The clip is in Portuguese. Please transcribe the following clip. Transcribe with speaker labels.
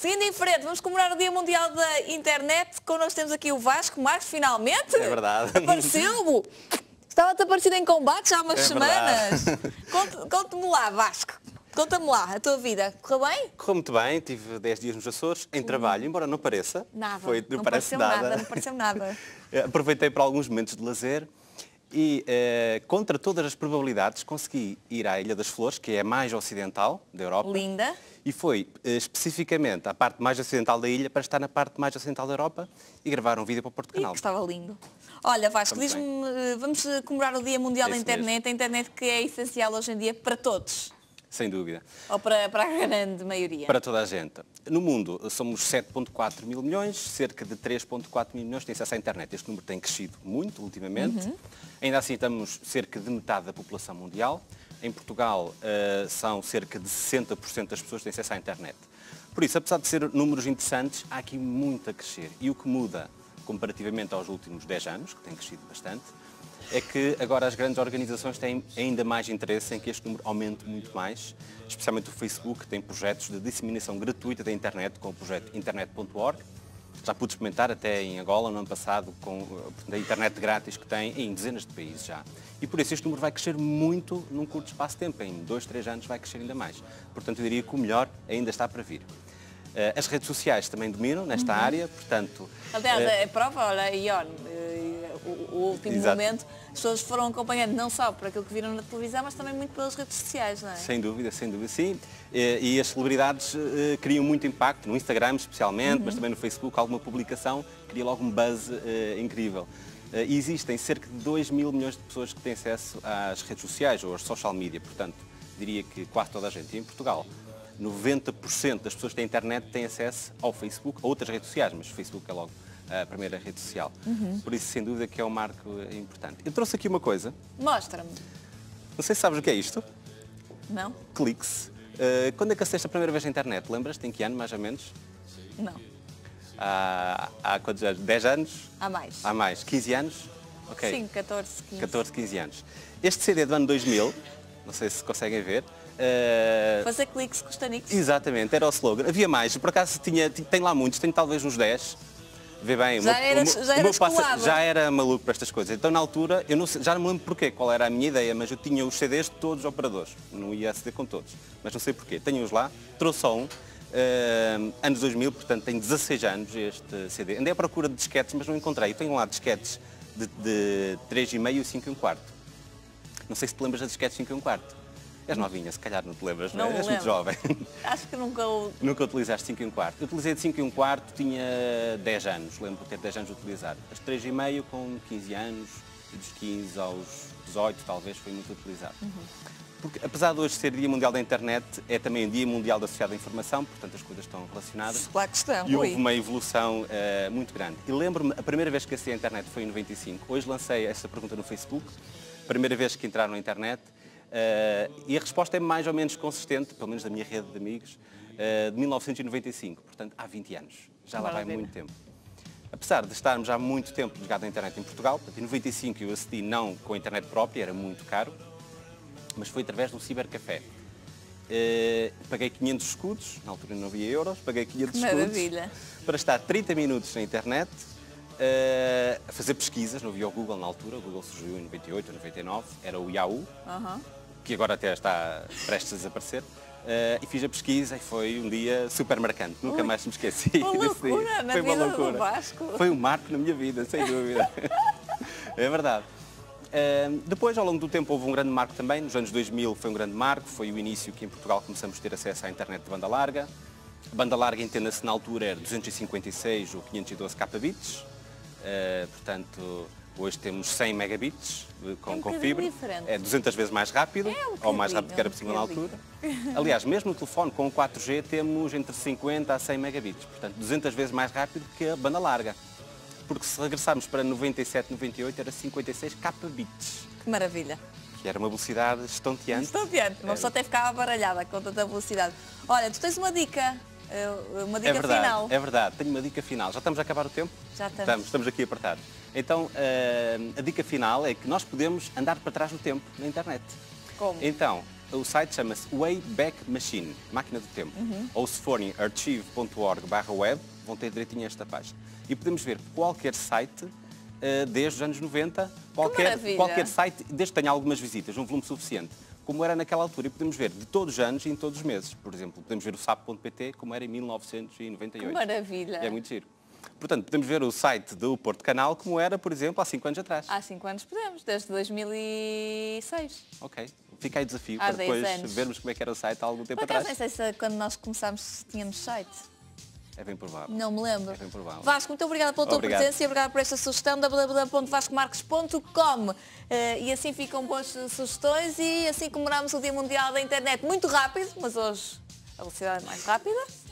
Speaker 1: Seguindo em frente, vamos comemorar o Dia Mundial da Internet. Connosco temos aqui o Vasco Marques, finalmente.
Speaker 2: É verdade.
Speaker 1: Apareceu. Estava-te aparecido em combate já há umas semanas. Conte-me lá, Vasco. Conta-me lá, a tua vida. Correu bem?
Speaker 2: Correu muito bem, tive 10 dias nos Açores, em trabalho, embora não pareça.
Speaker 1: Nada,
Speaker 2: Não
Speaker 1: pareceu
Speaker 2: nada.
Speaker 1: Não pareceu nada.
Speaker 2: Aproveitei para alguns momentos de lazer e, contra todas as probabilidades, consegui ir à Ilha das Flores, que é a mais ocidental da Europa.
Speaker 1: Linda.
Speaker 2: E foi especificamente à parte mais ocidental da ilha para estar na parte mais ocidental da Europa e gravar um vídeo para o Porto Canal.
Speaker 1: Que estava lindo. Olha, Vasco, diz-me, vamos comemorar o Dia Mundial da Internet, mesmo. A internet que é essencial hoje em dia para todos.
Speaker 2: Sem dúvida.
Speaker 1: Ou para a grande maioria?
Speaker 2: Para toda a gente. No mundo somos 7,4 mil milhões, cerca de 3,4 mil milhões têm acesso à internet. Este número tem crescido muito ultimamente. Ainda assim estamos cerca de metade da população mundial. Em Portugal são cerca de 60% das pessoas que têm acesso à internet. Por isso, apesar de ser números interessantes, há aqui muito a crescer. E o que muda, comparativamente aos últimos 10 anos, que tem crescido bastante, é que agora as grandes organizações têm ainda mais interesse em que este número aumente muito mais, especialmente o Facebook, que tem projetos de disseminação gratuita da internet, com o projeto internet.org. Já pude experimentar até em Angola, no ano passado, com a internet grátis que tem em dezenas de países já. E por isso este número vai crescer muito num curto espaço de tempo. Em 2, 3 anos vai crescer ainda mais. Portanto, eu diria que o melhor ainda está para vir. As redes sociais também dominam nesta área, portanto...
Speaker 1: Aliás, a prova, olha, Ion, o último momento, as pessoas foram acompanhando não só por aquilo que viram na televisão, mas também muito pelas redes sociais, não é?
Speaker 2: Sem dúvida, sim. E as celebridades criam muito impacto, no Instagram especialmente, mas também no Facebook, alguma publicação cria logo um buzz incrível. E existem cerca de 2 mil milhões de pessoas que têm acesso às redes sociais ou às social media, portanto, diria que quase toda a gente. E em Portugal, 90% das pessoas que têm internet têm acesso ao Facebook, a outras redes sociais, mas o Facebook é logo a primeira rede social. Por isso, sem dúvida, que é um marco importante. Eu trouxe aqui uma coisa.
Speaker 1: Mostra-me.
Speaker 2: Não sei se sabes o que é isto.
Speaker 1: Não?
Speaker 2: Cliques. Quando é que acessaste a primeira vez na internet? Lembras-te? Em que ano, mais ou menos?
Speaker 1: Não.
Speaker 2: Há quantos anos? 10 anos?
Speaker 1: Há mais.
Speaker 2: Há mais. 15 anos? Ok.
Speaker 1: Sim, 14, 15.
Speaker 2: 14, 15 anos. Este CD é do ano 2000, não sei se conseguem ver.
Speaker 1: Fazer cliques com os taniques.
Speaker 2: Exatamente, era o slogan. Havia mais, por acaso tem lá muitos, tenho talvez uns 10. Vê bem, já era maluco para estas coisas. Então na altura, eu não sei, já não me lembro porquê, qual era a minha ideia, mas eu tinha os CDs de todos os operadores. Não ia aceder com todos, mas não sei porquê. Tenho-os lá, trouxe só um, anos 2000, portanto tem 16 anos este CD. Andei à procura de disquetes, mas não encontrei. Eu tenho lá disquetes de 3,5 e 5 1/4. Não sei se te lembras das disquetes 5 1/4. És novinha, se calhar não te lembras, não é? És muito jovem.
Speaker 1: Acho que nunca...
Speaker 2: Nunca utilizaste 5 1/4. Eu utilizei de 5 1/4, tinha 10 anos, lembro de ter 10 anos de utilizar. As 3,5 com 15 anos, dos 15 aos 18 talvez, foi muito utilizado. Porque apesar de hoje ser Dia Mundial da Internet, é também Dia Mundial da Sociedade da Informação, portanto as coisas estão relacionadas.
Speaker 1: Claro que estão.
Speaker 2: E houve uma evolução muito grande. E lembro-me, a primeira vez que acessei a internet foi em 95. Hoje lancei essa pergunta no Facebook, primeira vez que entraram na internet. E a resposta é mais ou menos consistente, pelo menos da minha rede de amigos, de 1995, portanto há 20 anos. Já lá vai muito tempo. Apesar de estarmos há muito tempo ligados à internet em Portugal, em 95 eu acedi não com a internet própria, era muito caro, mas foi através de um cibercafé. Paguei 500 escudos, na altura não havia euros, paguei 500 escudos para estar 30 minutos na internet, a fazer pesquisas, não havia o Google na altura, o Google surgiu em 98 ou 99, era o Yahoo, que agora até está prestes a desaparecer, e fiz a pesquisa e foi um dia super marcante, nunca mais me esqueci.
Speaker 1: Uma loucura na vida do Vasco.
Speaker 2: Foi um marco na minha vida, sem dúvida. É verdade. Depois, ao longo do tempo, houve um grande marco também, nos anos 2000 foi um grande marco, foi o início que em Portugal começamos a ter acesso à internet de banda larga. A banda larga, entenda-se, na altura era 256 ou 512 kbps, portanto, hoje temos 100 megabits com fibra, é 200 vezes mais rápido, ou mais rápido que era possível na altura. Aliás, mesmo no telefone com o 4G temos entre 50 a 100 megabits, portanto 200 vezes mais rápido que a banda larga. Porque se regressarmos para 97, 98 era 56 kbps.
Speaker 1: Que maravilha.
Speaker 2: Que era uma velocidade estonteante.
Speaker 1: Estonteante, uma pessoa até ficava baralhada com tanta velocidade. Olha, tu tens uma dica final.
Speaker 2: É verdade, tenho uma dica final. Já estamos a acabar o tempo?
Speaker 1: Já estamos.
Speaker 2: Estamos aqui apertados. Então, a dica final é que nós podemos andar para trás no tempo, na internet.
Speaker 1: Como?
Speaker 2: Então, o site chama-se Wayback Machine, máquina do tempo. Ou se forem archive.org/web, vão ter direitinho a esta página. E podemos ver qualquer site desde os anos 90, qualquer site, desde que tenha algumas visitas, um volume suficiente, como era naquela altura. E podemos ver de todos os anos e em todos os meses. Por exemplo, podemos ver o SAP.pt como era em 1998.
Speaker 1: Que maravilha!
Speaker 2: É muito giro. Portanto, podemos ver o site do Porto Canal como era, por exemplo, há 5 anos atrás.
Speaker 1: Há 5 anos podemos, desde 2006.
Speaker 2: Ok. Fica aí o desafio
Speaker 1: Há
Speaker 2: para depois
Speaker 1: 10 anos.
Speaker 2: vermos como é que era o site há algum tempo
Speaker 1: Por acaso,
Speaker 2: atrás.
Speaker 1: nem sei se quando nós começámos tínhamos site.
Speaker 2: É bem provável.
Speaker 1: Não me lembro.
Speaker 2: É bem provável.
Speaker 1: Vasco, muito obrigada pela tua
Speaker 2: Obrigado.
Speaker 1: presença e obrigada por esta sugestão, www.vascomarques.com. E assim ficam boas sugestões e assim comemoramos o Dia Mundial da Internet. Muito rápido, mas hoje a velocidade é mais rápida.